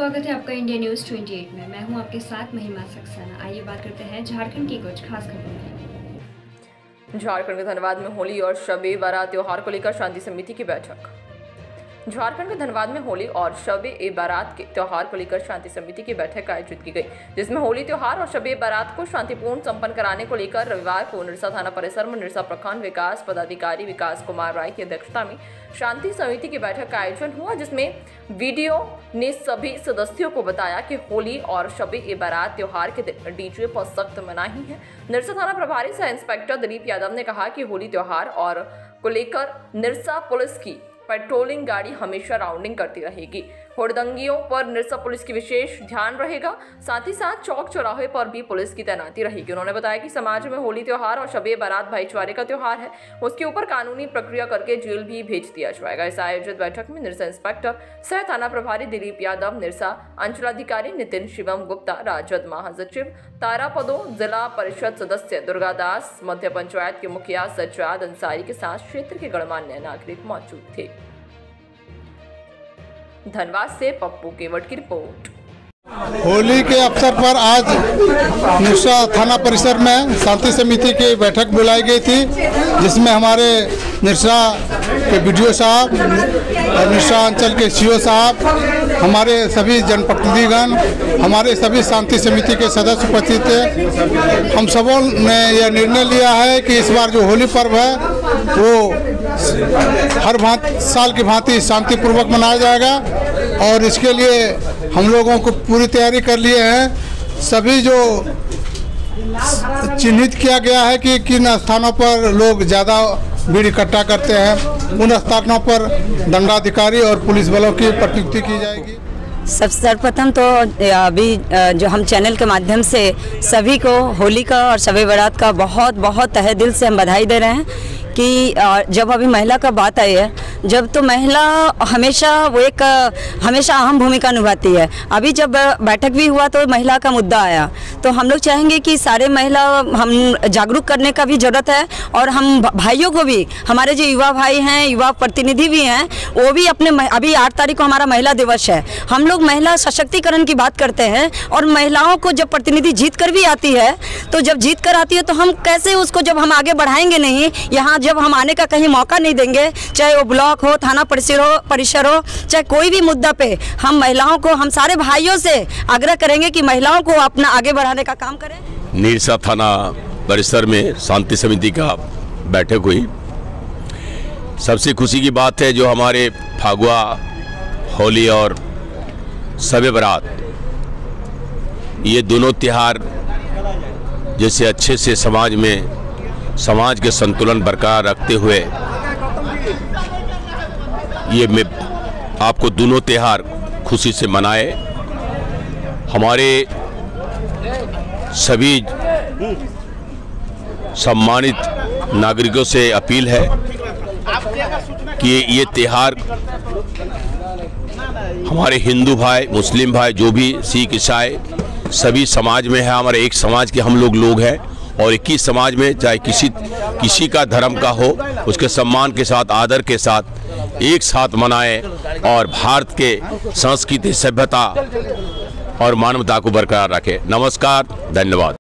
स्वागत है आपका इंडिया न्यूज़ 28 में। मैं हूं आपके साथ महिमा सक्सेना। आइए बात करते हैं झारखंड की कुछ खास खबरों की। झारखंड के धनबाद में होली और शब-ए बारात त्योहार को लेकर शांति समिति की बैठक। झारखंड के धनबाद में होली और शब-ए बारात के त्योहार को लेकर शांति समिति की बैठक आयोजित की गई, जिसमें होली त्योहार और शब-ए बारात को शांतिपूर्ण संपन्न कराने को लेकर रविवार को निरसा थाना परिसर में निरसा प्रखंड विकास पदाधिकारी विकास कुमार राय की अध्यक्षता में शांति समिति की बैठक का आयोजन हुआ, जिसमें वीडियो ने सभी सदस्यों को बताया कि होली और शब-ए बारात त्योहार के दिन डीजे पर सख्त मनाही है। निरसा थाना प्रभारी सह इंस्पेक्टर दिलीप यादव ने कहा कि होली त्योहार और को लेकर निरसा पुलिस की पेट्रोलिंग गाड़ी हमेशा राउंडिंग करती रहेगी। हुड़दंगियों पर निरसा पुलिस की विशेष ध्यान रहेगा, साथ ही साथ चौक चौराहे पर भी पुलिस की तैनाती रहेगी। उन्होंने बताया कि समाज में होली त्योहार और शब-ए बारात भाईचारे का त्योहार है, उसके ऊपर कानूनी प्रक्रिया करके जेल भी भेज दिया जाएगा। इस आयोजित बैठक में निरसा इंस्पेक्टर सह थाना प्रभारी दिलीप यादव, निरसा अंचलाधिकारी नितिन शिवम गुप्ता, राजद महासचिव तारा पदो, जिला परिषद सदस्य दुर्गादास, मध्य पंचायत के मुखिया सज्जाद अंसारी के साथ क्षेत्र के गणमान्य नागरिक मौजूद थे। धनबाद से पप्पू केवट की रिपोर्ट। होली के अवसर पर आज निरसा थाना परिसर में शांति समिति की बैठक बुलाई गई थी, जिसमें हमारे निरसा के बीडीओ साहब और निरसा अंचल के सीओ साहब, हमारे सभी जनप्रतिनिधिगण, हमारे सभी शांति समिति के सदस्य उपस्थित थे। हम सबों ने यह निर्णय लिया है कि इस बार जो होली पर्व है वो हर साल की भांति शांतिपूर्वक मनाया जाएगा और इसके लिए हम लोगों को पूरी तैयारी कर लिए हैं। सभी जो चिन्हित किया गया है कि किन स्थानों पर लोग ज़्यादा भीड़ इकट्ठा करते हैं, उन स्थानों पर दंडाधिकारी और पुलिस बलों की प्रतिनियुक्ति की जाएगी। सर्वप्रथम तो अभी जो हम चैनल के माध्यम से सभी को होली का और शब-ए बारात का बहुत बहुत तहे दिल से हम बधाई दे रहे हैं कि जब अभी महिला का बात आई है, जब तो महिला हमेशा हमेशा अहम भूमिका निभाती है। अभी जब बैठक भी हुआ तो महिला का मुद्दा आया, तो हम लोग चाहेंगे कि सारे महिला हम जागरूक करने का भी ज़रूरत है और हम भाइयों को भी, हमारे जो युवा भाई हैं, युवा प्रतिनिधि भी हैं, वो भी अपने अभी 8 तारीख को हमारा महिला दिवस है, हम लोग महिला सशक्तिकरण की बात करते हैं और महिलाओं को जब प्रतिनिधि जीत कर भी आती है, तो जब जीत कर आती है तो हम कैसे उसको जब हम आगे बढ़ाएंगे नहीं, यहाँ जब हम आने का कहीं मौका नहीं देंगे, चाहे वो ब्लॉक हो, थाना परिसर हो, चाहे कोई भी मुद्दा पे हम महिलाओं को, हम सारे भाइयों से आग्रह करेंगे कि महिलाओं को अपना आगे बढ़ाने का काम करें। निरसा थाना परिसर में शांति समिति का बैठक हुई। सबसे खुशी की बात है जो हमारे फागुआ, होली और शब-ए बारात, ये दोनों त्योहार जैसे अच्छे से समाज के संतुलन बरकरार रखते हुए ये मैं आपको दोनों त्योहार खुशी से मनाए। हमारे सभी सम्मानित नागरिकों से अपील है कि ये त्योहार हमारे हिंदू भाई, मुस्लिम भाई, जो भी सिख ईसाई सभी समाज में है, हमारे एक समाज के हम लोग हैं और एक ही समाज में चाहे किसी का धर्म का हो, उसके सम्मान के साथ, आदर के साथ एक साथ मनाएं और भारत के संस्कृति, सभ्यता और मानवता को बरकरार रखें। नमस्कार, धन्यवाद।